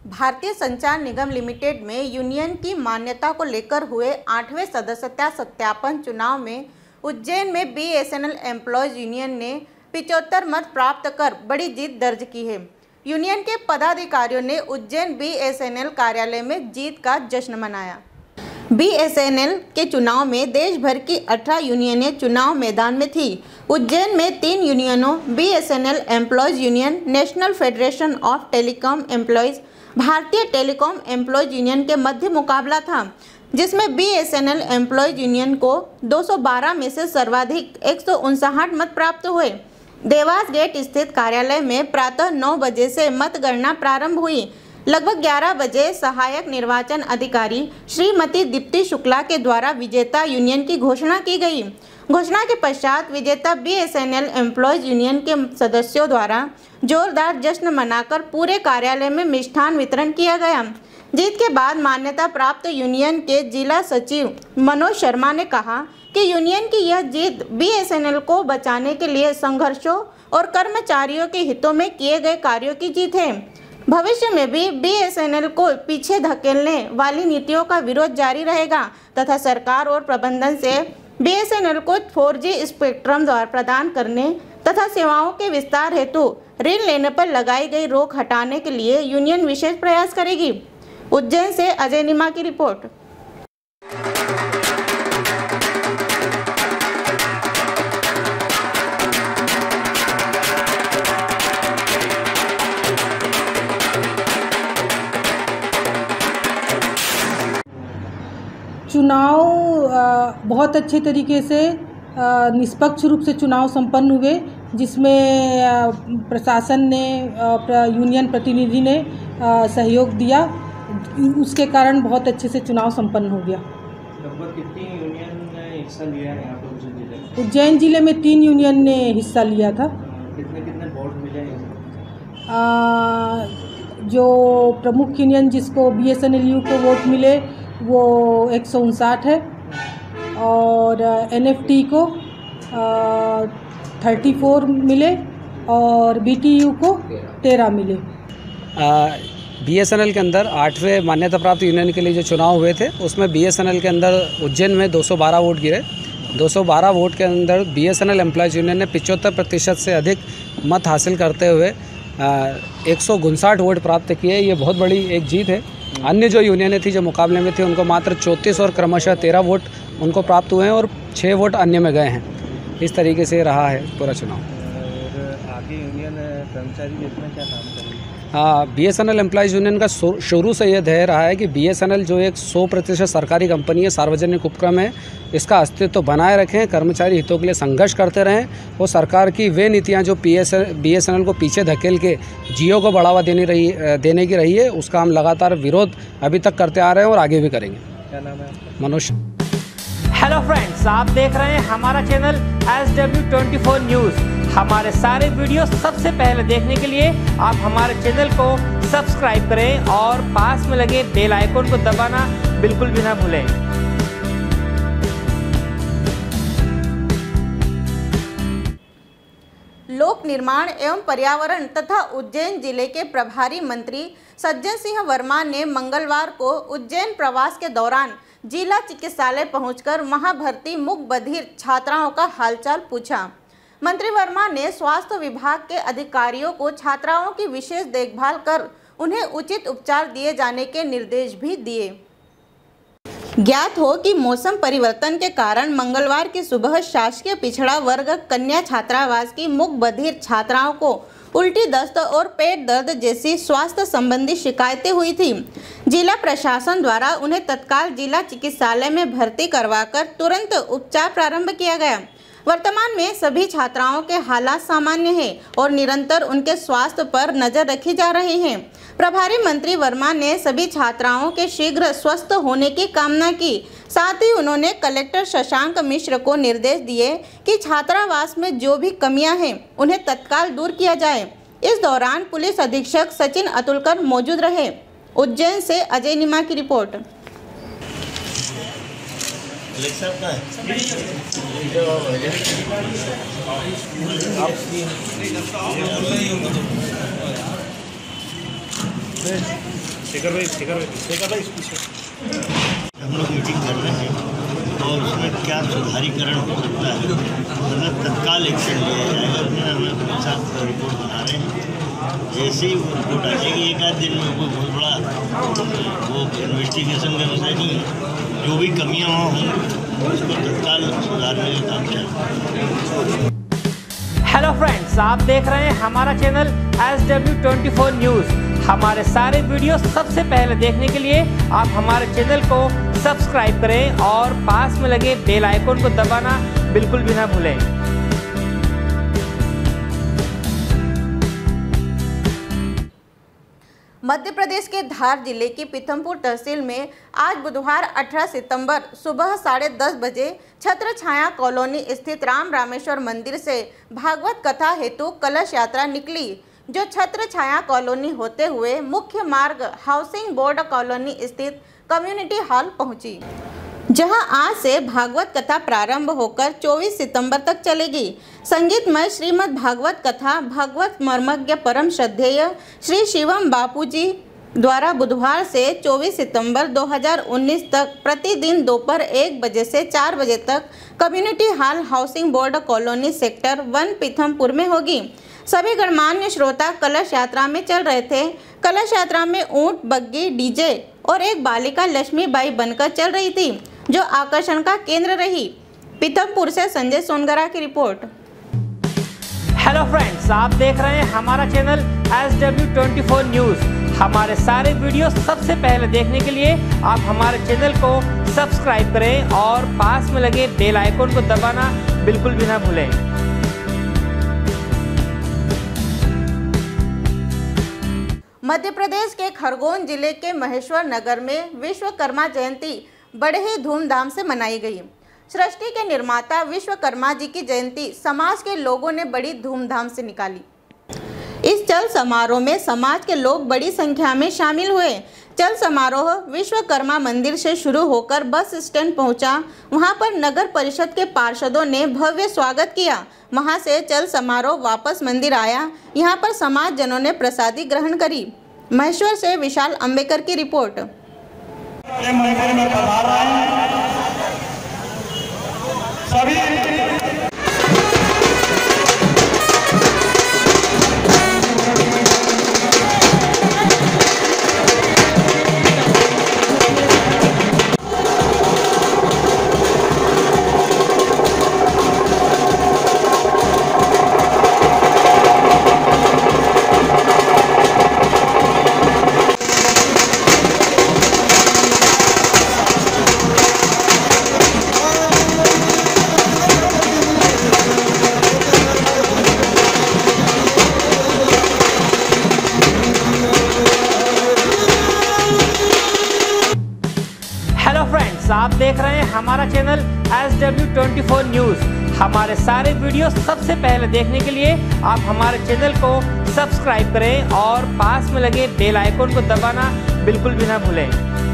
भारतीय संचार निगम लिमिटेड में यूनियन की मान्यता को लेकर हुए 8वें सदस्यता सत्यापन चुनाव में उज्जैन में बीएसएनएल एम्प्लॉयज यूनियन ने 75 मत प्राप्त कर बड़ी जीत दर्ज की है। यूनियन के पदाधिकारियों ने उज्जैन बीएसएनएल कार्यालय में जीत का जश्न मनाया। बीएसएनएल के चुनाव में देश भर की 18 यूनियनें चुनाव मैदान में थी। उज्जैन में 3 यूनियनों BSNL employees union, national federation of telecom employees, भारतीय टेलीकॉम एम्प्लॉयज यूनियन के मध्य मुकाबला था, जिसमें बीएसएनएल एम्प्लॉयज यूनियन को 212 में से सर्वाधिक 159 मत प्राप्त हुए। देवास गेट स्थित कार्यालय में प्रातः 9 बजे से मतगणना प्रारंभ हुई। लगभग 11 बजे सहायक निर्वाचन अधिकारी श्रीमती दीप्ति शुक्ला के द्वारा विजेता यूनियन की घोषणा की गई। घोषणा के पश्चात विजेता बीएसएनएल एम्प्लॉयज यूनियन के सदस्यों द्वारा जोरदार जश्न मनाकर पूरे कार्यालय में मिष्ठान वितरण किया गया। जीत के बाद मान्यता प्राप्त यूनियन के जिला सचिव मनोज शर्मा ने कहा कि यूनियन की यह जीत बीएसएनएल को बचाने के लिए संघर्षों और कर्मचारियों के हितों में किए गए कार्यों की जीत है। भविष्य में भी बीएसएनएल को पीछे धकेलने वाली नीतियों का विरोध जारी रहेगा तथा सरकार और प्रबंधन से बीएसएनएल को 4G स्पेक्ट्रम द्वारा प्रदान करने तथा सेवाओं के विस्तार हेतु ऋण लेने पर लगाई गई रोक हटाने के लिए यूनियन विशेष प्रयास करेगी। उज्जैन से अजय निमा की रिपोर्ट। चुनाव बहुत अच्छे तरीके से निष्पक्ष रूप से चुनाव संपन्न हुए, जिसमें प्रशासन ने यूनियन प्रतिनिधि ने सहयोग दिया। उसके कारण बहुत अच्छे से चुनाव संपन्न हो गया। लगभग कितनी यूनियन ने हिस्सा लिया है यहाँ पर उज्जैन जिले में? उज्जैन जिले में 3 यूनियन ने हिस्सा लिया था। कितने वोट मिले हैं? जो प्रमुख यूनियन जिसको बीएसएनएल को वोट मिले वो 159 है और एनएफटी को 34 मिले और बीटीयू को 13 मिले। बीएसएनएल के अंदर 8वें मान्यता प्राप्त यूनियन के लिए जो चुनाव हुए थे उसमें बीएसएनएल के अंदर उज्जैन में 212 वोट गिरे। 212 वोट के अंदर बीएसएनएल एम्प्लॉयज यूनियन ने 75% से अधिक मत हासिल करते हुए 159 वोट प्राप्त किए। ये बहुत बड़ी एक जीत है। अन्य जो यूनियनें थी जो मुकाबले में थी उनको मात्र 34 और क्रमशः 13 वोट उनको प्राप्त हुए हैं और 6 वोट अन्य में गए हैं। इस तरीके से रहा है पूरा चुनाव। और आगे यूनियन कर्मचारी जितना क्या काम करेंगे? बीएसएनएल एम्प्लॉयज यूनियन का शुरू से यह ध्येय रहा है कि बीएसएनएल जो एक 100% सरकारी कंपनी है, सार्वजनिक उपक्रम है, इसका अस्तित्व बनाए रखें, कर्मचारी हितों के लिए संघर्ष करते रहें और सरकार की वे नीतियां जो बीएसएनएल को पीछे धकेल के जियो को बढ़ावा देने की रही है, उसका हम लगातार विरोध अभी तक करते आ रहे हैं और आगे भी करेंगे। क्या नाम है आपका? मनोज। हेलो फ्रेंड्स, आप देख रहे हैं हमारा चैनल SW24 न्यूज़। हमारे सारे वीडियो सबसे पहले देखने के लिए आप हमारे चैनल को सब्सक्राइब करें और पास में लगे बेल आइकन को दबाना बिल्कुल भी ना भूलें। लोक निर्माण एवं पर्यावरण तथा उज्जैन जिले के प्रभारी मंत्री सज्जन सिंह वर्मा ने मंगलवार को उज्जैन प्रवास के दौरान जिला चिकित्सालय पहुंचकर वहां भर्ती मूक बधिर छात्राओं का हालचाल पूछा। मंत्री वर्मा ने स्वास्थ्य विभाग के अधिकारियों को छात्राओं की विशेष देखभाल कर उन्हें उचित उपचार दिए जाने के निर्देश भी दिए। ज्ञात हो कि मौसम परिवर्तन के कारण मंगलवार की सुबह शासकीय पिछड़ा वर्ग कन्या छात्रावास की मूक बधिर छात्राओं को उल्टी, दस्त और पेट दर्द जैसी स्वास्थ्य संबंधी शिकायतें हुई थी। जिला प्रशासन द्वारा उन्हें तत्काल जिला चिकित्सालय में भर्ती करवाकर तुरंत उपचार प्रारंभ किया गया। वर्तमान में सभी छात्राओं के हालात सामान्य हैं और निरंतर उनके स्वास्थ्य पर नजर रखी जा रही है। प्रभारी मंत्री वर्मा ने सभी छात्राओं के शीघ्र स्वस्थ होने की कामना की। साथ ही उन्होंने कलेक्टर शशांक मिश्र को निर्देश दिए कि छात्रावास में जो भी कमियां हैं उन्हें तत्काल दूर किया जाए। इस दौरान पुलिस अधीक्षक सचिन अतुलकर मौजूद रहे। उज्जैन से अजय निमा की रिपोर्ट। हम लोग मीटिंग कर रहे हैं और उसमें क्या सुधारीकरण हो सकता है, मतलब तत्काल एक्शन लिया जाएगा। उसमें हमें अपने साथ रिपोर्ट बना रहे हैं। जैसे ही वो रिपोर्ट आ जाएगी, एक आध दिन में कोई बहुत बड़ा वो इन्वेस्टिगेशन का विषय नहीं है। जो भी कमियाँ वहाँ होंगी उसको तत्काल सुधारने का काम चलेगा। हेलो फ्रेंड्स, आप देख रहे हैं हमारा चैनल SW24 न्यूज़। हमारे सारे वीडियो सबसे पहले देखने के लिए आप हमारे चैनल को सब्सक्राइब करें और पास में लगे बेल आइकन को दबाना बिल्कुल भी ना भूलें। मध्य प्रदेश के धार जिले की पीथमपुर तहसील में आज बुधवार 18 सितंबर सुबह 10:30 बजे छत्र छाया कॉलोनी स्थित राम रामेश्वर मंदिर से भागवत कथा हेतु कलश यात्रा निकली, जो छत्र छाया कॉलोनी होते हुए मुख्य मार्ग हाउसिंग बोर्ड कॉलोनी स्थित कम्युनिटी हॉल पहुंची, जहां आज से भागवत कथा प्रारंभ होकर 24 सितंबर तक चलेगी। संगीतमय श्रीमद् भागवत कथा भागवत मर्मज्ञ परम श्रद्धेय श्री शिवम बापूजी द्वारा बुधवार से 24 सितंबर 2019 तक प्रतिदिन दोपहर 1 बजे से 4 बजे तक community hall housing board colony sector 1 Pithampur में होगी। सभी गणमान्य श्रोता कलश यात्रा में चल रहे थे। कलश यात्रा में ऊंट, बग्गी, डीजे और एक बालिका लक्ष्मीबाई बनकर चल रही थी, जो आकर्षण का केंद्र रही। पीथमपुर से संजय सोनगरा की रिपोर्ट। हेलो फ्रेंड्स, आप देख रहे हैं हमारा चैनल SW24 न्यूज़। हमारे सारे वीडियो सबसे पहले देखने के लिए आप हमारे चैनल को सब्सक्राइब करें और पास में लगे बेल आइकन को दबाना बिल्कुल भी ना भूलें। मध्य प्रदेश के खरगोन जिले के महेश्वर नगर में विश्वकर्मा जयंती बड़े ही धूमधाम से मनाई गई। सृष्टि के निर्माता विश्वकर्मा जी की जयंती समाज के लोगों ने बड़ी धूमधाम से निकाली। इस चल समारोह में समाज के लोग बड़ी संख्या में शामिल हुए। चल समारोह विश्वकर्मा मंदिर से शुरू होकर बस स्टैंड पहुंचा। वहां पर नगर परिषद के पार्षदों ने भव्य स्वागत किया। वहां से चल समारोह वापस मंदिर आया। यहां पर समाज जनों ने प्रसादी ग्रहण करी। महेश्वर से विशाल अंबेकर की रिपोर्ट। मंदिर में पधार रहे हैं सभी आप देख रहे हैं हमारा चैनल SW24 न्यूज़। हमारे सारे वीडियो सबसे पहले देखने के लिए आप हमारे चैनल को सब्सक्राइब करें और पास में लगे बेल आइकन को दबाना बिल्कुल भी ना भूलें।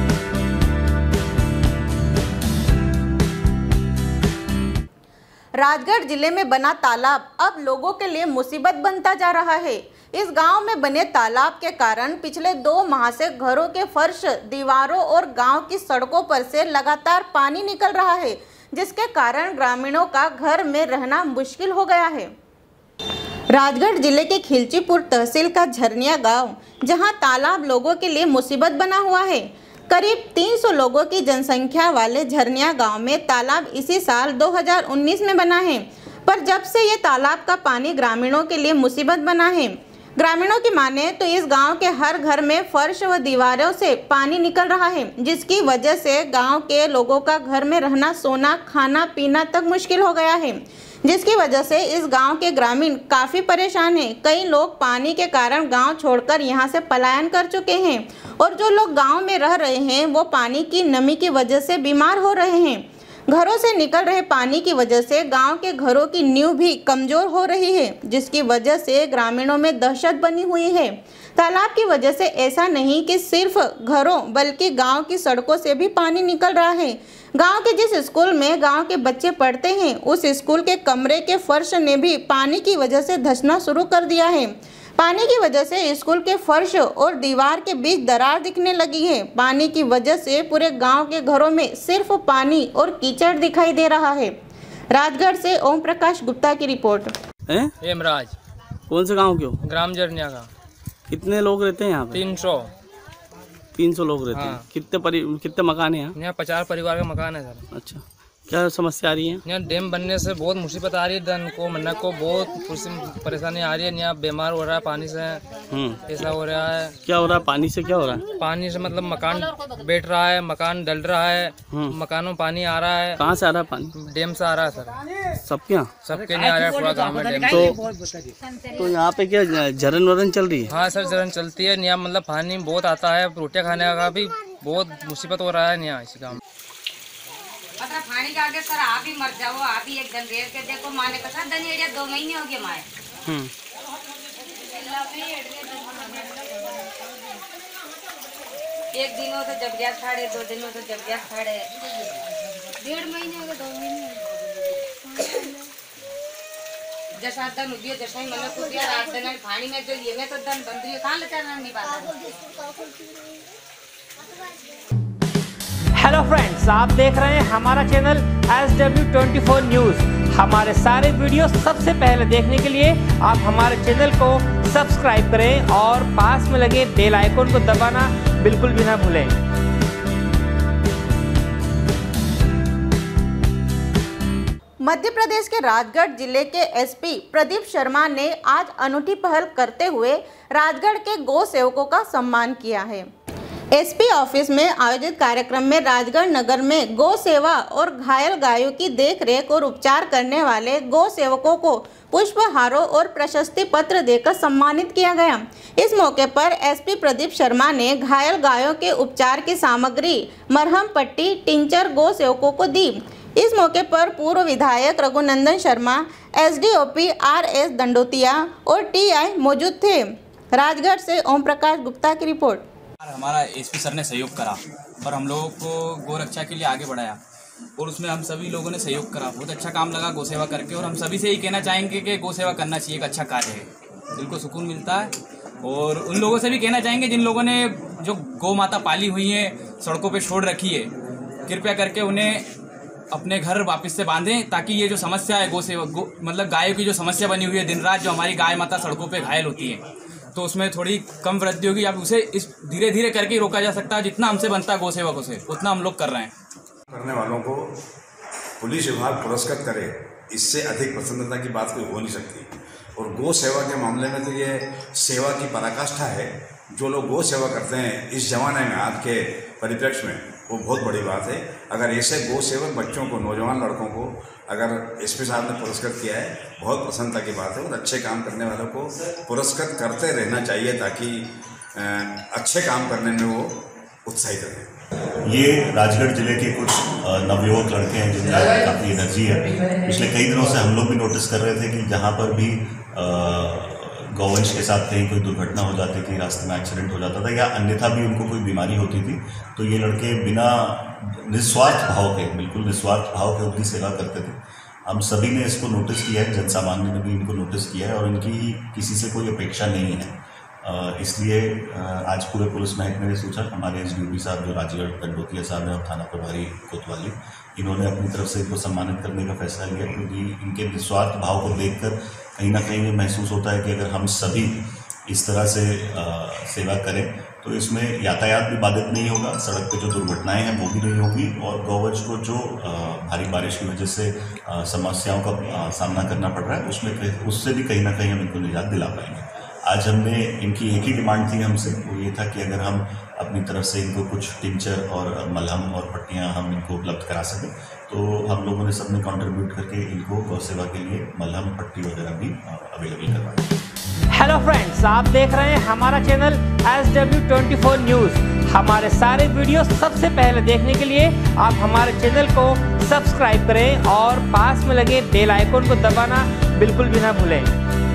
राजगढ़ जिले में बना तालाब अब लोगों के लिए मुसीबत बनता जा रहा है। इस गांव में बने तालाब के कारण पिछले 2 माह से घरों के फर्श, दीवारों और गांव की सड़कों पर से लगातार पानी निकल रहा है, जिसके कारण ग्रामीणों का घर में रहना मुश्किल हो गया है। राजगढ़ जिले के खिलचीपुर तहसील का झरनिया गांव, जहां तालाब लोगों के लिए मुसीबत बना हुआ है। करीब 300 लोगों की जनसंख्या वाले झरनिया गांव में तालाब इसी साल 2019 में बना है, पर जब से ये तालाब का पानी ग्रामीणों के लिए मुसीबत बना है। ग्रामीणों की माने तो इस गांव के हर घर में फर्श व दीवारों से पानी निकल रहा है, जिसकी वजह से गांव के लोगों का घर में रहना, सोना, खाना पीना तक मुश्किल हो गया है, जिसकी वजह से इस गांव के ग्रामीण काफ़ी परेशान हैं। कई लोग पानी के कारण गांव छोड़कर यहां से पलायन कर चुके हैं और जो लोग गांव में रह रहे हैं वो पानी की नमी की वजह से बीमार हो रहे हैं। घरों से निकल रहे पानी की वजह से गांव के घरों की नींव भी कमज़ोर हो रही है, जिसकी वजह से ग्रामीणों में दहशत बनी हुई है। तालाब की वजह से ऐसा नहीं कि सिर्फ घरों बल्कि गांव की सड़कों से भी पानी निकल रहा है। गांव के जिस स्कूल में गांव के बच्चे पढ़ते हैं, उस स्कूल के कमरे के फर्श ने भी पानी की वजह से धंसना शुरू कर दिया है। पानी की वजह से स्कूल के फर्श और दीवार के बीच दरार दिखने लगी है। पानी की वजह से पूरे गांव के घरों में सिर्फ पानी और कीचड़ दिखाई दे रहा है। राजगढ़ से ओम प्रकाश गुप्ता की रिपोर्ट। हेमराज। कौन से गांव के हो? ग्राम जरनिया का। कितने लोग रहते हैं यहाँ पे? 300 लोग रहते हैं। हाँ। कितने मकान हैं यहाँ 50 परिवार का मकान है सर। अच्छा, क्या समस्या आ रही है? यहाँ डैम बनने से बहुत मुसीबत आ रही है, धन को मन्ना को बहुत परेशानी आ रही है। यहाँ बीमार हो रहा है पानी से, ऐसा हो रहा है। क्या हो रहा है पानी से? क्या हो रहा है पानी से? मतलब मकान बैठ रहा है, मकान डल रहा है, मकानों में पानी आ रहा है। कहाँ से आ रहा है पानी? डैम से आ रहा है सर। सबके यहाँ? सबके नहीं आ रहा है, पूरा गाँव में डैम। तो यहाँ पे क्या जरन वरन चल रही है? हाँ सर, जरन चलती है। यहाँ मतलब पानी बहुत आता है, रोटियाँ खाने का भी बहुत मुसीबत हो रहा है यहाँ इस गाँव में। पानी के आगे सर आप ही मर जाओ, आप ही एक दिन रेल के देखो। माने का साथ धनी एरिया 2 महीने हो गए माए। एक दिन हो तो जब गैस फाड़े, 2 दिन हो तो जब गैस फाड़े। 1.5 महीने हो गए, 2 महीने जैसा दन उदियो जैसा ही मतलब कुछ यार 8 दिन पानी में जो ये में तो दन बंद रही कहाँ ले चलना नहीं पाता। हेलो फ्रेंड्स, आप देख रहे हैं हमारा चैनल SW24 न्यूज़। हमारे सारे वीडियो सबसे पहले देखने के लिए आप हमारे चैनल को सब्सक्राइब करें और पास में लगे बेल आइकन को दबाना बिल्कुल भी ना भूलें। मध्य प्रदेश के राजगढ़ जिले के एसपी प्रदीप शर्मा ने आज अनूठी पहल करते हुए राजगढ़ के गौ सेवकों का सम्मान किया है। एसपी ऑफिस में आयोजित कार्यक्रम में राजगढ़ नगर में गौ सेवा और घायल गायों की देखरेख और उपचार करने वाले गौ सेवकों को पुष्पहारों और प्रशस्ति पत्र देकर सम्मानित किया गया। इस मौके पर एसपी प्रदीप शर्मा ने घायल गायों के उपचार की सामग्री मरहम पट्टी टिंचर गौ सेवकों को दी। इस मौके पर पूर्व विधायक रघुनंदन शर्मा, एसडीओपी RS दंडोतिया और टीआई मौजूद थे। राजगढ़ से ओम प्रकाश गुप्ता की रिपोर्ट। हमारा एसपी सर ने सहयोग करा और हम लोगों को गौ रक्षा के लिए आगे बढ़ाया और उसमें हम सभी लोगों ने सहयोग करा। बहुत अच्छा काम लगा गौ सेवा करके और हम सभी से ही कहना चाहेंगे कि गौ सेवा करना चाहिए, एक अच्छा कार्य है, दिल को सुकून मिलता है। और उन लोगों से भी कहना चाहेंगे जिन लोगों ने जो गौ माता पाली हुई है, सड़कों पर छोड़ रखी है, कृपया करके उन्हें अपने घर वापस से बांधें ताकि ये जो समस्या है गौ सेवा मतलब गायों की जो समस्या बनी हुई है, दिन रात जो हमारी गाय माता सड़कों पे घायल होती है, तो उसमें थोड़ी कम वृद्धि होगी। अब उसे इस धीरे धीरे करके रोका जा सकता है। जितना हमसे बनता है गौ सेवकों से उतना हम लोग कर रहे हैं। करने वालों को पुलिस विभाग पुरस्कृत करे, इससे अधिक प्रसन्नता की बात कोई हो नहीं सकती। और गौ सेवा के मामले में तो ये सेवा की पराकाष्ठा है। जो लोग गौ सेवा करते हैं इस जमाने में, आज के परिप्रेक्ष्य में, वो बहुत बड़ी बात है। अगर ऐसे गौ सेवक बच्चों को, नौजवान लड़कों को अगर एसपी साहब ने पुरस्कृत किया है, बहुत प्रसन्नता की बात है। और अच्छे काम करने वालों को पुरस्कृत करते रहना चाहिए ताकि अच्छे काम करने में वो उत्साहित रहें। ये राजगढ़ जिले के कुछ नवयुवक लड़के हैं जिनमें काफ़ी एनर्जी है। पिछले कई दिनों से हम लोग भी नोटिस कर रहे थे कि जहाँ पर भी गौवंश के साथ कहीं कोई दुर्घटना हो जाती थी, रास्ते में एक्सीडेंट हो जाता था या अन्यथा भी उनको कोई बीमारी होती थी, तो ये लड़के बिना निस्वार्थ भाव के, बिल्कुल निस्वार्थ भाव के उनकी सेवा करते थे। हम सभी ने इसको नोटिस किया है, जनसामान्य ने भी इनको नोटिस किया है और इनकी किसी से कोई अपेक्षा नहीं है। इसलिए आज पूरे पुलिस महकमे ने सोचा, हमारे एसडीओपी साहब जो राजगढ़ दंडोतिया साहब हैं और थाना प्रभारी कोतवाली, इन्होंने अपनी तरफ से इनको सम्मानित करने का फैसला लिया, क्योंकि इनके निस्वार्थ भाव को देखकर कहीं ना कहीं ये महसूस होता है कि अगर हम सभी इस तरह से सेवा करें तो इसमें यातायात भी बाधित नहीं होगा, सड़क पे जो दुर्घटनाएं हैं वो भी नहीं होगी और गौवंश को जो भारी बारिश की वजह से समस्याओं का सामना करना पड़ रहा है उससे भी कहीं ना कहीं हम इनको निजात दिला पाएंगे। आज हमने इनकी एक ही डिमांड थी हमसे, वो ये था कि अगर हम अपनी तरफ से इनको कुछ टिंचर और मलहम और पट्टियाँ हम इनको उपलब्ध करा सकें, तो हम लोगों ने सबने कंट्रीब्यूट करके इनको गौ सेवा के लिए मलहम पट्टी वगैरह भी अवेलेबल करवाई। हेलो फ्रेंड्स, आप देख रहे हैं हमारा चैनल SW24 न्यूज़। हमारे सारे वीडियो सबसे पहले देखने के लिए आप हमारे चैनल को सब्सक्राइब करें और पास में लगे बेल आइकन को दबाना बिल्कुल भी ना भूलें।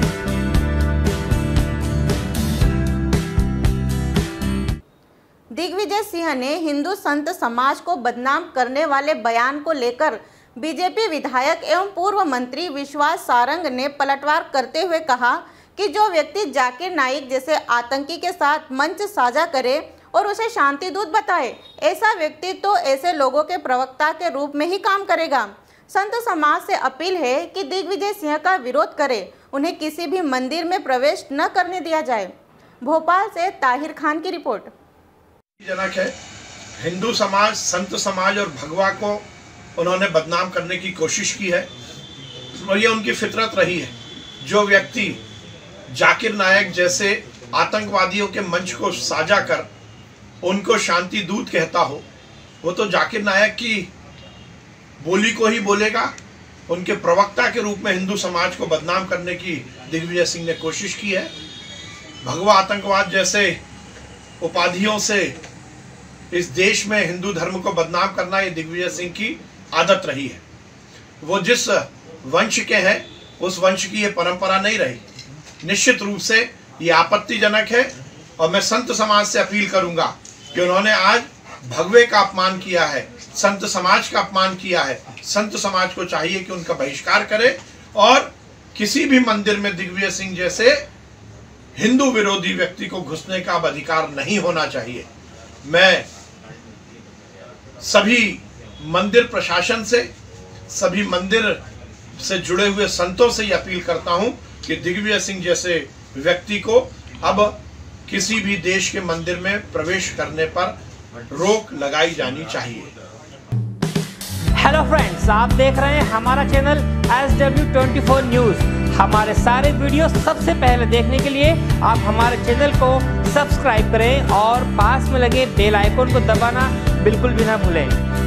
दिग्विजय सिंह ने हिंदू संत समाज को बदनाम करने वाले बयान को लेकर बीजेपी विधायक एवं पूर्व मंत्री विश्वास सारंग ने पलटवार करते हुए कहा कि जो व्यक्ति जाकिर नाइक जैसे आतंकी के साथ मंच साझा करे और उसे शांति दूत बताए, ऐसा व्यक्ति तो ऐसे लोगों के प्रवक्ता के रूप में ही काम करेगा। संत समाज से अपील है कि दिग्विजय सिंह का विरोध करे, उन्हें किसी भी मंदिर में प्रवेश न करने दिया जाए। भोपाल से ताहिर खान की रिपोर्ट। जनक है, हिंदू समाज, संत समाज और भगवा को उन्होंने बदनाम करने की कोशिश की है और ये उनकी फितरत रही है। जो व्यक्ति जाकिर नायक जैसे आतंकवादियों के मंच को साझा कर उनको शांति दूत कहता हो, वो तो जाकिर नायक की बोली को ही बोलेगा। उनके प्रवक्ता के रूप में हिंदू समाज को बदनाम करने की दिग्विजय सिंह ने कोशिश की है। भगवा आतंकवाद जैसे उपाधियों से इस देश में हिंदू धर्म को बदनाम करना ये दिग्विजय सिंह की आदत रही है। वो जिस वंश के हैं उस वंश की ये परंपरा नहीं रही। निश्चित रूप से ये आपत्तिजनक है और मैं संत समाज से अपील करूंगा कि उन्होंने आज भगवे का अपमान किया है, संत समाज का अपमान किया है। संत समाज को चाहिए कि उनका बहिष्कार करे और किसी भी मंदिर में दिग्विजय सिंह जैसे हिंदू विरोधी व्यक्ति को घुसने का अब अधिकार नहीं होना चाहिए। मैं सभी मंदिर प्रशासन से, सभी मंदिर से जुड़े हुए संतों से ये अपील करता हूं कि दिग्विजय सिंह जैसे व्यक्ति को अब किसी भी देश के मंदिर में प्रवेश करने पर रोक लगाई जानी चाहिए। हेलो फ्रेंड्स, आप देख रहे हैं हमारा चैनल SW24 न्यूज़। हमारे सारे वीडियो सबसे पहले देखने के लिए आप हमारे चैनल को सब्सक्राइब करें और पास में लगे बेल आइकन को दबाना बिल्कुल भी ना भूलें।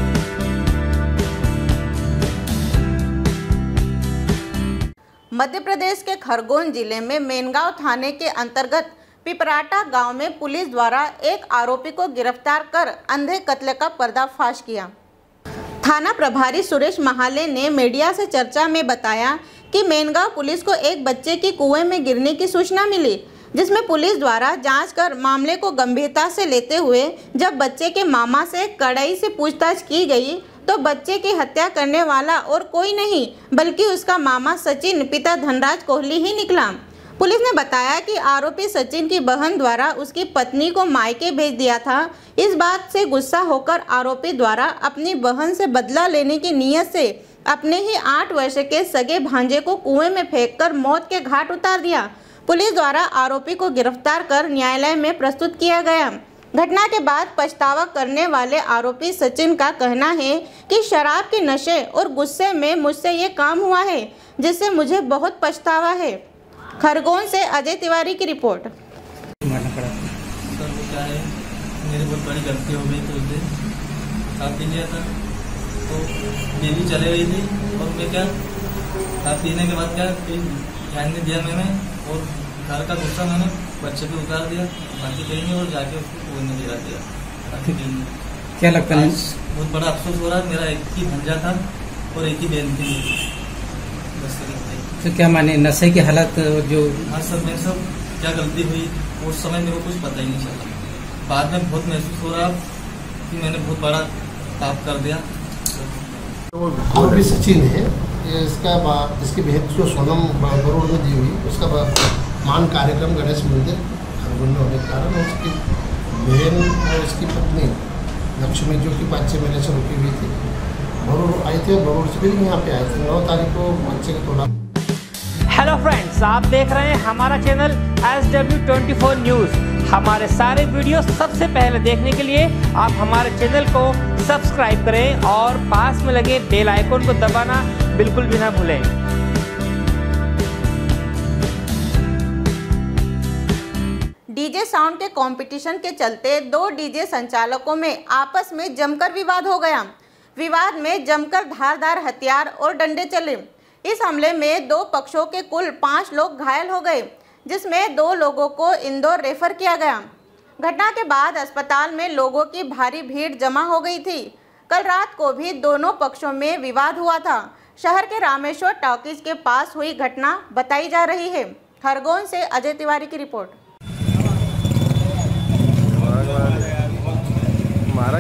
मध्य प्रदेश के खरगोन जिले में मेनगांव थाने के अंतर्गत पिपराटा गांव में पुलिस द्वारा एक आरोपी को गिरफ्तार कर अंधे कत्ल का पर्दाफाश किया। थाना प्रभारी सुरेश महाले ने मीडिया से चर्चा में बताया कि मेनगांव पुलिस को एक बच्चे की कुएं में गिरने की सूचना मिली, जिसमें पुलिस द्वारा जांच कर मामले को गंभीरता से लेते हुए जब बच्चे के मामा से कड़ाई से पूछताछ की गई तो बच्चे की हत्या करने वाला और कोई नहीं बल्कि उसका मामा सचिन पिता धनराज कोहली ही निकला। पुलिस ने बताया कि आरोपी सचिन की बहन द्वारा उसकी पत्नी को मायके भेज दिया था। इस बात से गुस्सा होकर आरोपी द्वारा अपनी बहन से बदला लेने की नीयत से अपने ही 8 वर्ष के सगे भांजे को कुएं में फेंककर मौत के घाट उतार दिया। पुलिस द्वारा आरोपी को गिरफ्तार कर न्यायालय में प्रस्तुत किया गया। घटना के बाद पछतावा करने वाले आरोपी सचिन का कहना है कि शराब के नशे और गुस्से में मुझसे ये काम हुआ है, जिससे मुझे बहुत पछतावा है। खरगोन से अजय तिवारी की रिपोर्ट। सर वो क्या है, मेरी बहुत बड़ी गलती हो गई। तो उस दिन खा पी लिया था तो बीवी चले गई थी और मैं क्या खा पीने के बाद क्या ध्यान नहीं दिया मैंने और घर का गुस्सा मैंने बच्चे पे उतार दिया, बाकी कहीं नहीं, और जाके उसको कुएं में गिरा दिया। क्या लगता है? बहुत बड़ा अफसोस हो रहा है। मेरा एक ही भंजा था और एक ही बहन थी। बस तो क्या माने नशे की हालत जो? हाँ सर, मेरे सब क्या गलती हुई उस समय मेरे को कुछ पता ही नहीं चला। बाद में बहुत महसूस हो रहा कि मैंने बहुत बड़ा पाप कर दिया। आरोपी सचिन है, इसकी बहन जो सोनम बरोड़ में दी हुई, उसका मान कार्यक्रम गणेश मंदिर खरगोन में होने के कारण उसकी बहन और उसकी पत्नी लक्ष्मी जो कि 5-6 महीने से रुकी हुई थी, बरोड़ आई थी और बरोड़ से भी यहाँ पे आए थे। 9 तारीख को बच्चे का थोड़ा। हेलो फ्रेंड्स, आप देख रहे हैं हमारा चैनल SW24 न्यूज़। हमारे सारे वीडियो सबसे पहले देखने के लिए आप हमारे चैनल को सब्सक्राइब करें और पास में लगे बेल आइकन को दबाना बिल्कुल भी ना भूलें। डीजे साउंड के कंपटीशन के चलते 2 डीजे संचालकों में आपस में जमकर विवाद हो गया। विवाद में जमकर धारदार हथियार और डंडे चले। इस हमले में 2 पक्षों के कुल 5 लोग घायल हो गए, जिसमें 2 लोगों को इंदौर रेफर किया गया। घटना के बाद अस्पताल में लोगों की भारी भीड़ जमा हो गई थी। कल रात को भी दोनों पक्षों में विवाद हुआ था। शहर के रामेश्वर टॉकीज के पास हुई घटना बताई जा रही है। खरगोन से अजय तिवारी की रिपोर्ट। मारा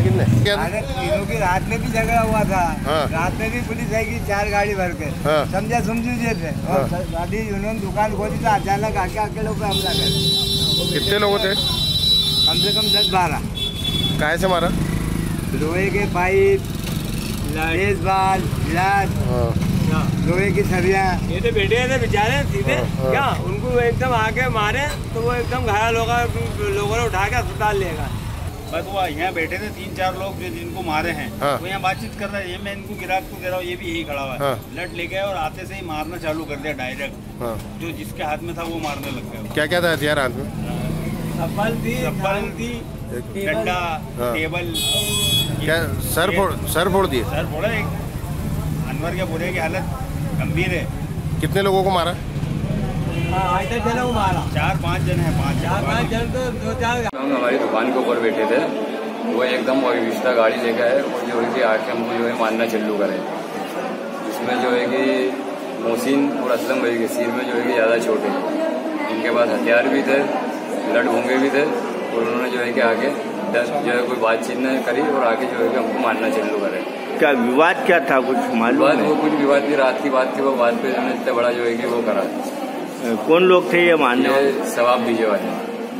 मारा कितने? तीनों की रात में भी झगड़ा हुआ था। रात में भी पुलिस आई कि 4 गाड़ी भर के समझा समझूजे थे। अभी उन्होंने दुकान खोली तो अचानक आके अकेलों पे हमला कर। कितने लोग थे? कम से कम 10-12। काहे से मारा? लोहे के पाइप, बेसबॉल, गिलास, लोहे की सरिया। ये तो बैठे थे बेचारे सीधे क्या, उनको एकदम आके मारे तो वो एकदम घायल होगा, लोगों ने उठा के अस्पताल लेगा। बस वो यहाँ बैठे थे 3-4 लोग जो जिनको मारे हैं वो यहाँ बातचीत कर रहे हैं। ये मैं इनको गिराक को दे रहा हूँ, ये भी यही खड़ा हुआ है। लट ले गए और आते से ही मारना चालू कर दिया डायरेक्ट। जो जिसके हाथ में था वो मारने लग गया। क्या क्या था हथियार हाथ में? चप्पल थी, डंडा, टेबल। क्या सर फोड़ दिए? सर फोड़ा। एक अनवर के बुरे की हालत गंभीर है। कितने लोगों को मारा? आज तक जन को मारा 4-5 जन है। 4-5 जन तो 2-4। हम हमारी दुकान के ऊपर बैठे थे, वो एकदम रिश्ता गाड़ी लेकर आए और जो है कि आके हमको जो है मारना चालू करे। इसमें जो है कि मोहसिन और असलम भाई के सिर में जो है कि ज़्यादा चोट है। इनके पास हथियार भी थे, लट भूंगे भी थे और उन्होंने जो है कि आके जो है कोई बातचीत न करी और आके जो है कि हमको मारना चालू करे। क्या विवाद क्या था कुछ मालूम? वो कुछ विवाद नहीं, रात की बात थी। वो बात पे उन्होंने इतना बड़ा जो है कि वो करा। कौन लोग थे ये मानने वाले? सवाब डीजे वाले।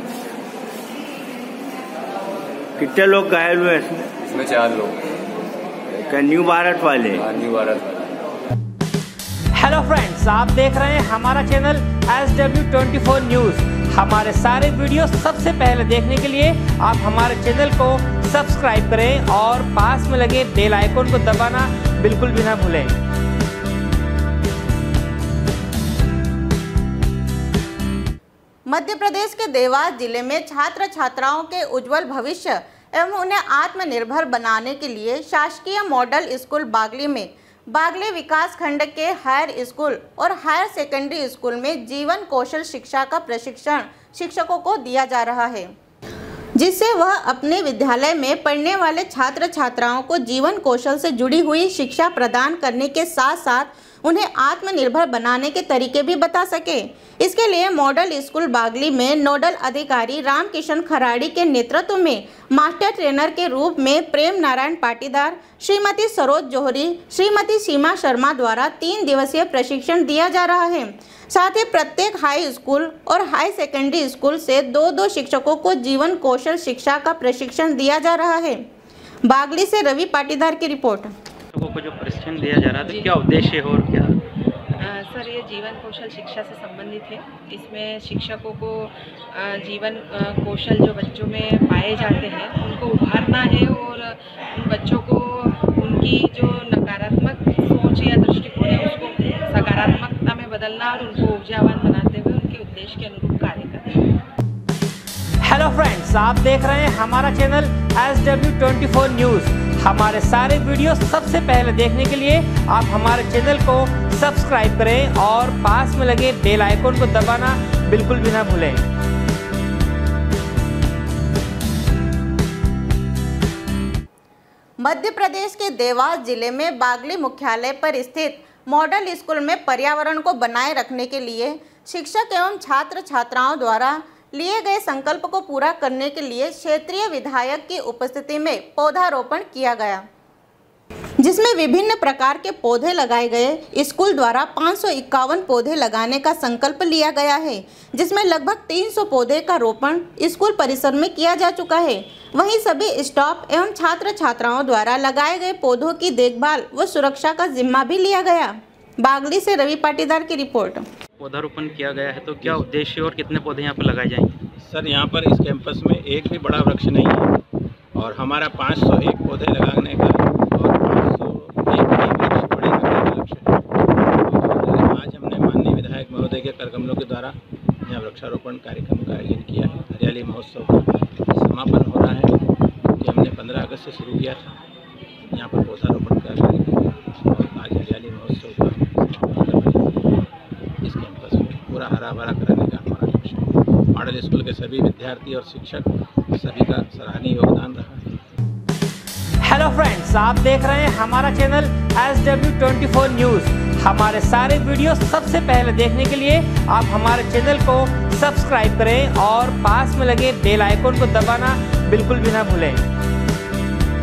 कितने लोग घायल हुए इसमें? इसमें 4 लोग। क्या न्यू भारत वाले? हाँ, न्यू भारत वाले। हेलो फ्रेंड्स, आप देख रहे हैं हमारा चैनल SW24 न्यूज़। हमारे सारे वीडियो सबसे पहले देखने के लिए आप हमारे चैनल को सब्सक्राइब करें और पास में लगे बेल आइकन को दबाना बिल्कुल भी ना भूलें। मध्य प्रदेश के देवास जिले में छात्र छात्राओं के उज्जवल भविष्य एवं उन्हें आत्मनिर्भर बनाने के लिए शासकीय मॉडल स्कूल बागली में बागली विकास खंड के हायर स्कूल और हायर सेकेंडरी स्कूल में जीवन कौशल शिक्षा का प्रशिक्षण शिक्षकों को दिया जा रहा है, जिससे वह अपने विद्यालय में पढ़ने वाले छात्र छात्राओं को जीवन कौशल से जुड़ी हुई शिक्षा प्रदान करने के साथ साथ उन्हें आत्मनिर्भर बनाने के तरीके भी बता सके। इसके लिए मॉडल स्कूल बागली में नोडल अधिकारी रामकिशन खराड़ी के नेतृत्व में मास्टर ट्रेनर के रूप में प्रेम नारायण पाटीदार, श्रीमती सरोज जोहरी, श्रीमती सीमा शर्मा द्वारा 3 दिवसीय प्रशिक्षण दिया जा रहा है। साथ ही प्रत्येक हाई स्कूल और हाई सेकेंडरी स्कूल से 2-2 शिक्षकों को जीवन कौशल शिक्षा का प्रशिक्षण दिया जा रहा है। बागली से रवि पाटीदार की रिपोर्ट। को जो प्रशिक्षण दिया जा रहा था, क्या उद्देश्य है और क्या? सर, ये जीवन कौशल शिक्षा से संबंधित है। इसमें शिक्षकों को जीवन कौशल जो बच्चों में पाए जाते हैं उनको उभारना है और उन बच्चों को उनकी जो नकारात्मक सोच या दृष्टिकोण है उसको सकारात्मकता में बदलना और उनको ऊर्जावान बनाते हुए उनके उद्देश्य के अनुरूप कार्य करना। हेलो फ्रेंड्स, आप देख रहे हैं हमारा चैनल SW24 न्यूज़। हमारे सारे वीडियो सबसे पहले देखने के लिए आप हमारे चैनल को सब्सक्राइब करें और पास में लगे बेल आइकन को दबाना बिल्कुल भी ना भूलें। मध्य प्रदेश के देवास जिले में बागली मुख्यालय पर स्थित मॉडल स्कूल में पर्यावरण को बनाए रखने के लिए शिक्षक एवं छात्र छात्राओं द्वारा लिए गए संकल्प को पूरा करने के लिए क्षेत्रीय विधायक की उपस्थिति में पौधारोपण किया गया, जिसमें विभिन्न प्रकार के पौधे लगाए गए। स्कूल द्वारा 551 पौधे लगाने का संकल्प लिया गया है, जिसमें लगभग 300 पौधे का रोपण स्कूल परिसर में किया जा चुका है। वहीं सभी स्टाफ एवं छात्र छात्राओं द्वारा लगाए गए पौधों की देखभाल व सुरक्षा का जिम्मा भी लिया गया। बागली से रवि पाटीदार की रिपोर्ट। पौधारोपण किया गया है, तो क्या उद्देश्य और कितने पौधे यहाँ पर लगाए जाएंगे? सर, यहाँ पर इस कैंपस में एक भी बड़ा वृक्ष नहीं है और हमारा 501 पौधे लगाने का और 501 वृक्ष बड़े लगाने का लक्ष्य है। आज हमने माननीय विधायक महोदय के करकमलों के द्वारा यहाँ वृक्षारोपण कार्यक्रम का आयोजन किया है। हरियाली महोत्सव का समापन हो रहा है कि हमने 15 अगस्त से शुरू किया था यहाँ पर पौधारोपण का कार्यक्रम और आज हरियाली महोत्सव का इस कैंपस में पूरा हरा भरा कराने का हमारा लक्ष्य है। मॉडल स्कूल के सभी विद्यार्थी और शिक्षक सभी का सराहनीय योगदान रहा है। हेलो फ्रेंड्स, आप देख रहे हैं हमारा चैनल SW24 न्यूज़। हमारे सारे वीडियो सबसे पहले देखने के लिए आप हमारे चैनल को सब्सक्राइब करें और पास में लगे बेल आइकन को दबाना बिल्कुल भी ना भूलें।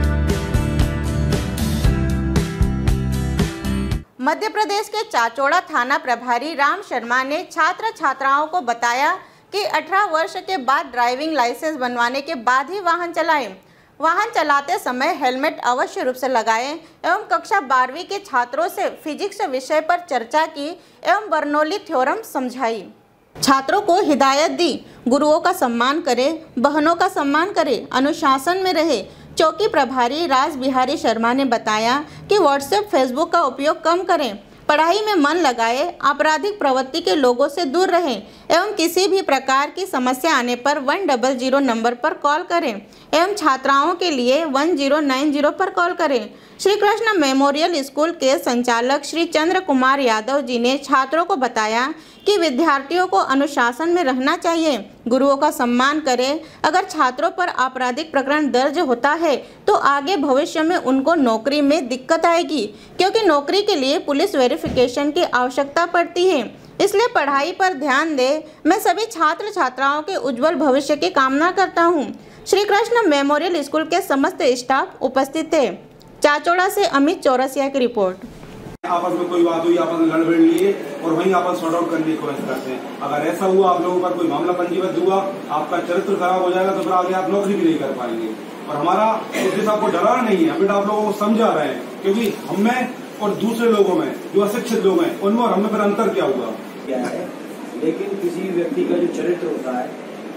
मध्य प्रदेश के चाचौड़ा थाना प्रभारी राम शर्मा ने छात्र छात्राओं को बताया कि 18 वर्ष के बाद ड्राइविंग लाइसेंस बनवाने के बाद ही वाहन चलाएं। वाहन चलाते समय हेलमेट अवश्य रूप से लगाएं एवं कक्षा 12वीं के छात्रों से फिजिक्स विषय पर चर्चा की एवं बर्नौली थ्योरम समझाई। छात्रों को हिदायत दी, गुरुओं का सम्मान करें, बहनों का सम्मान करें, अनुशासन में रहे। चौकी प्रभारी राज बिहारी शर्मा ने बताया कि व्हाट्सएप, फेसबुक का उपयोग कम करें, पढ़ाई में मन लगाए, आपराधिक प्रवृत्ति के लोगों से दूर रहें एवं किसी भी प्रकार की समस्या आने पर 100 नंबर पर कॉल करें एवं छात्राओं के लिए 1090 पर कॉल करें। श्री कृष्ण मेमोरियल स्कूल के संचालक श्री चंद्र कुमार यादव जी ने छात्रों को बताया कि विद्यार्थियों को अनुशासन में रहना चाहिए, गुरुओं का सम्मान करें। अगर छात्रों पर आपराधिक प्रकरण दर्ज होता है तो आगे भविष्य में उनको नौकरी में दिक्कत आएगी, क्योंकि नौकरी के लिए पुलिस वेरिफिकेशन की आवश्यकता पड़ती है। इसलिए पढ़ाई पर ध्यान दें। मैं सभी छात्र छात्राओं के उज्जवल भविष्य की कामना करता हूँ। श्री कृष्ण मेमोरियल स्कूल के समस्त स्टाफ उपस्थित थे। चाचौड़ा से अमित चौरसिया की रिपोर्ट। आपस में कोई बात हुई, आपस में लड़बड़ लिए और वहीं आपस सॉर्ट आउट करने की कोशिश करते हैं। अगर ऐसा हुआ, आप लोगों पर कोई मामला पंजीबद्ध हुआ, आपका चरित्र खराब हो जाएगा, तो फिर आगे आप नौकरी भी नहीं कर पाएंगे। और हमारा उद्देश्य आपको डराना नहीं है, बेटा आप लोगों को समझा रहे हैं, क्योंकि हमें और दूसरे लोगों में जो अशिक्षित लोग हैं उनमें और हमें फिर अंतर क्या हुआ है। लेकिन किसी व्यक्ति का जो चरित्र होता है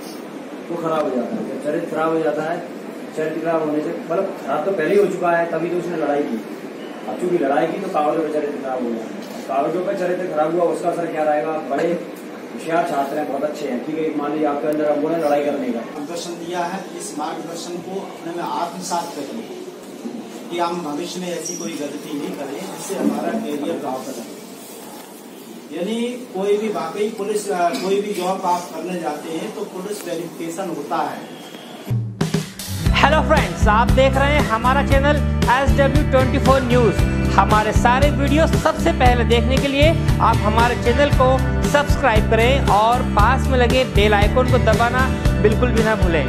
वो खराब हो जाता है। जब चरित्र खराब हो जाता है, चरित्र खराब होने से मतलब खराब तो पहले ही हो चुका है, तभी तो उसने लड़ाई की। अब चूंकि लड़ाई की तो कागजों का चरित्र खराब हो गया। कागजों का चरित्र खराब हुआ, उसका असर क्या रहेगा। बड़े होशियार छात्र हैं, बहुत अच्छे हैं, ठीक है, मान लीजिए आपके अंदर अमूल है लड़ाई करने का। मार्गदर्शन दिया है, इस मार्गदर्शन को अपने में आत्मसात करिए कि हम भविष्य में ऐसी कोई गलती नहीं करें जिससे हमारा कैरियर गाँव का रहे। यानी कोई भी वाकई पुलिस कोई भी जॉब आप करने जाते हैं तो पुलिस वेरिफिकेशन होता है। हेलो फ्रेंड्स, आप देख रहे हैं हमारा चैनल SW24 न्यूज़। हमारे सारे वीडियो सबसे पहले देखने के लिए आप हमारे चैनल को सब्सक्राइब करें और पास में लगे बेल आइकन को दबाना बिल्कुल भी ना भूलें।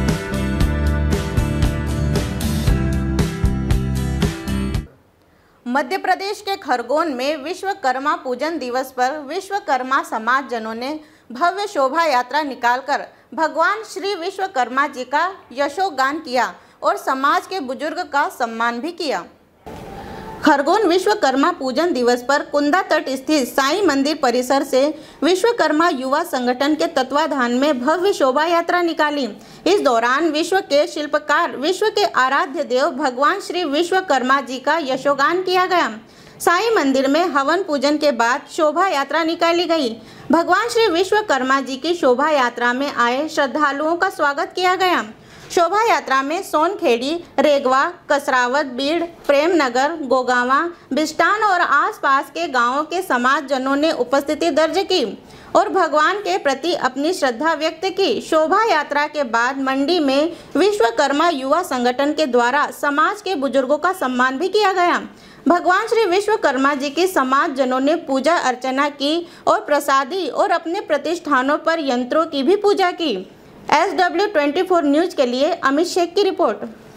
मध्य प्रदेश के खरगोन में विश्वकर्मा पूजन दिवस पर विश्वकर्मा समाज जनों ने भव्य शोभा यात्रा निकालकर भगवान श्री विश्वकर्मा जी का यशोगान किया और समाज के बुजुर्ग का सम्मान भी किया। खरगोन विश्वकर्मा पूजन दिवस पर कुंदा तट स्थित साईं मंदिर परिसर से विश्वकर्मा युवा संगठन के तत्वाधान में भव्य शोभा यात्रा निकाली। इस दौरान विश्व के शिल्पकार, विश्व के आराध्य देव भगवान श्री विश्वकर्मा जी का यशोगान किया गया। साईं मंदिर में हवन पूजन के बाद शोभा यात्रा निकाली गई। भगवान श्री विश्वकर्मा जी की शोभा यात्रा में आए श्रद्धालुओं का स्वागत किया गया। शोभा यात्रा में सोनखेड़ी, रेगवा, कसरावत, बीड़, प्रेमनगर, गोगावा, बिस्टान और आसपास के गांवों के समाज जनों ने उपस्थिति दर्ज की और भगवान के प्रति अपनी श्रद्धा व्यक्त की। शोभा यात्रा के बाद मंडी में विश्वकर्मा युवा संगठन के द्वारा समाज के बुजुर्गों का सम्मान भी किया गया। भगवान श्री विश्वकर्मा जी की समाज जनों ने पूजा अर्चना की और प्रसादी और अपने प्रतिष्ठानों पर यंत्रों की भी पूजा की। SW24 न्यूज़ के लिए अमित शेख की रिपोर्ट।